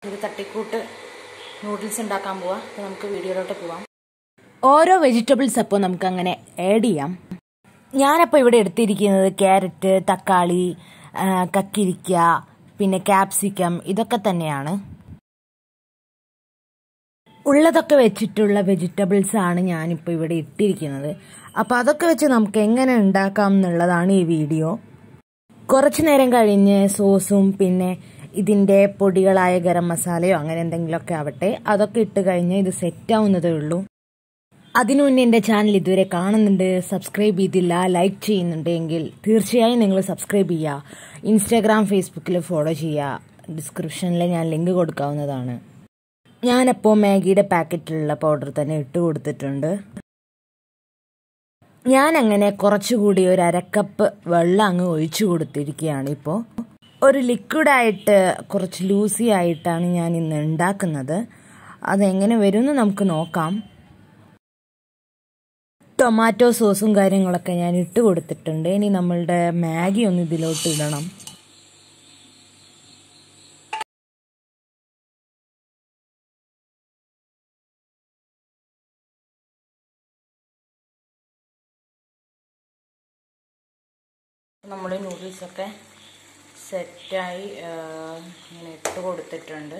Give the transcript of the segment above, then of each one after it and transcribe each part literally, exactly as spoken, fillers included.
ഒരു തട്ടിക്കൂട്ട് നൂഡിൽസ് ഉണ്ടാക്കാൻ പോവാം. അപ്പോൾ നമുക്ക് വീഡിയോയിലോട്ട് പോവാം. ഓരോ വെജിറ്റബിൾസ് അപ്പോൾ നമുക്ക് അങ്ങനെ ആഡ് ചെയ്യാം. ഞാനപ്പോൾ ഇവിടെ എടുത്തിരിക്കുന്നത് ക്യാരറ്റ്, തക്കാളി, കക്കിരിക്ക, പിന്നെ ക്യാപ്സിക്കം, ഇതൊക്കെ തന്നെയാണ്. ഉള്ളതൊക്കെ വെച്ചിട്ടുള്ള വെജിറ്റബിൾസ് ആണ് ഞാനിപ്പോൾ ഇവിടെ ഇട്ടിരിക്കുന്നത്. അപ്പോൾ അതൊക്കെ വെച്ച് നമുക്ക് എങ്ങനെ ഉണ്ടാക്കാം എന്നുള്ളതാണ് ഈ വീഡിയോ. കുറച്ച് നേരം കഴിഞ്ഞ് സോസും പിന്നെ ഇതിൻ്റെ പൊടികളായ ഗരം മസാലയോ അങ്ങനെ എന്തെങ്കിലുമൊക്കെ ആവട്ടെ, അതൊക്കെ ഇട്ട് കഴിഞ്ഞ് ഇത് സെറ്റ് ആവുന്നതേ ഉള്ളൂ. അതിനു മുന്നേ എൻ്റെ ചാനൽ ഇതുവരെ കാണുന്നുണ്ട്, സബ്സ്ക്രൈബ് ചെയ്തില്ല, ലൈക്ക് ചെയ്യുന്നുണ്ടെങ്കിൽ തീർച്ചയായും നിങ്ങൾ സബ്സ്ക്രൈബ് ചെയ്യുക. ഇൻസ്റ്റാഗ്രാം, ഫേസ്ബുക്കിൽ ഫോളോ ചെയ്യുക. ഡിസ്ക്രിപ്ഷനിൽ ഞാൻ ലിങ്ക് കൊടുക്കാവുന്നതാണ്. ഞാനപ്പോൾ മാഗിയുടെ പാക്കറ്റിലുള്ള പൗഡർ തന്നെ ഇട്ട് കൊടുത്തിട്ടുണ്ട്. ഞാനങ്ങനെ കുറച്ചുകൂടി ഒരു അരക്കപ്പ് വെള്ളം അങ്ങ് ഒഴിച്ചു കൊടുത്തിരിക്കുകയാണ്. ഇപ്പോൾ ഒരു ലിക്വിഡായിട്ട് കുറച്ച് ലൂസി ആയിട്ടാണ് ഞാൻ ഇന്ന് ഉണ്ടാക്കുന്നത്. അതെങ്ങനെ വരുമെന്ന് നമുക്ക് നോക്കാം. ടൊമാറ്റോ സോസും കാര്യങ്ങളൊക്കെ ഞാൻ ഇട്ട് കൊടുത്തിട്ടുണ്ട്. ഇനി നമ്മളുടെ മാഗി ഒന്ന് ഇതിലോട്ട് ഇടണം. നമ്മൾ നൂഡിൽസൊക്കെ സെറ്റായി ഇങ്ങനെ ഇട്ട് കൊടുത്തിട്ടുണ്ട്.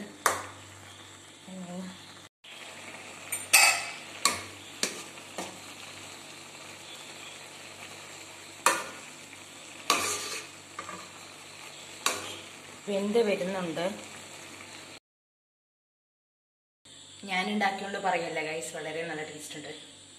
വെന്ത് വരുന്നുണ്ട്. ഞാൻ ഉണ്ടാക്കിയോണ്ട് പറയല്ല ഗൈസ്, വളരെ നല്ല ടേസ്റ്റ് ഉണ്ട്.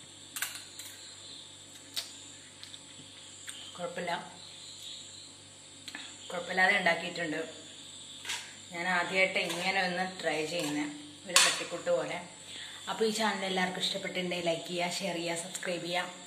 കുഴപ്പമില്ല കുഴപ്പമില്ലാതെ ഉണ്ടാക്കിയിട്ടുണ്ട്. ഞാൻ ആദ്യമായിട്ട് ഇങ്ങനെ ഒന്ന് ട്രൈ ചെയ്യുന്നത്, ഒരു തട്ടിക്കൂട്ട് പോലെ. അപ്പോൾ ഈ ചാനൽ എല്ലാവർക്കും ഇഷ്ടപ്പെട്ടിട്ടുണ്ടെങ്കിൽ ലൈക്ക് ചെയ്യുക, ഷെയർ ചെയ്യുക, സബ്സ്ക്രൈബ് ചെയ്യുക.